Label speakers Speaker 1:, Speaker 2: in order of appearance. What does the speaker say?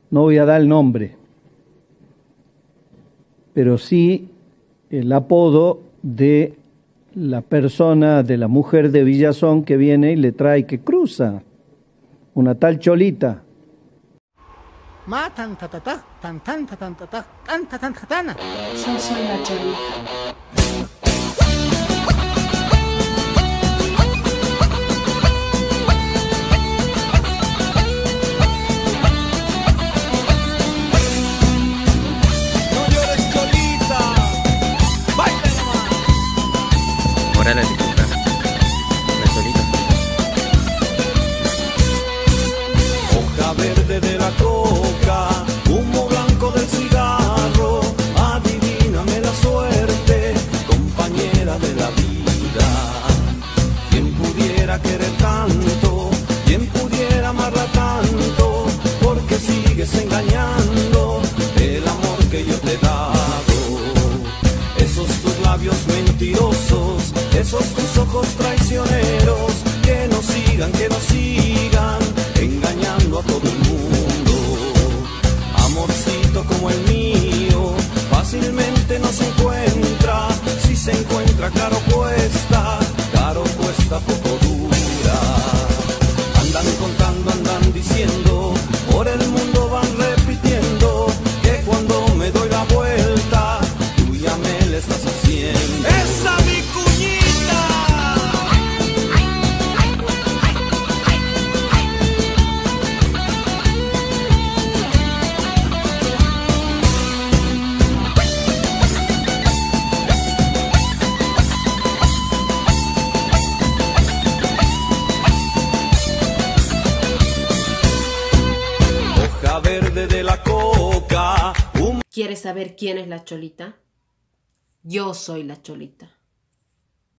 Speaker 1: no voy a dar el nombre, pero sí el apodo de la persona, de la mujer de Villazón que viene y le trae, que cruza, una tal Cholita.
Speaker 2: Ma tan ta ta ta, tan tan ta tan ta ta, tan ta tan ta tana.
Speaker 3: Yo soy la Cholita.
Speaker 4: Ahora la dificultad, la Cholita.
Speaker 5: Hoja verde de la coca, humo blanco del cigarro, adivíname la suerte, compañera de la vida. Quien pudiera querer tanto, quien pudiera amarla tanto, porque sigues engañando el amor que yo te he dado. Esos tus labios mentirosos, esos tus ojos traicioneros, que nos sigan engañando a todo el mundo. Amorcito como el mío, fácilmente no se encuentra. Si se encuentra, caro cuesta, poco dura. Andan contando, andan diciendo, por el mundo van repitiendo, que cuando me doy la vuelta, tú ya me la estás haciendo. ¡Esa mi cuñita! Hoja verde de la coca.
Speaker 6: ¿Quieres saber quién es la Cholita? Yo soy la Cholita.